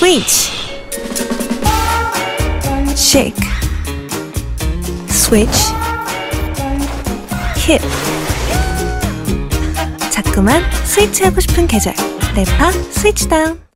스위치, CHIC, 스위치, 힙. 자꾸만 스위치하고 싶은 계절. 네파 스위치다운.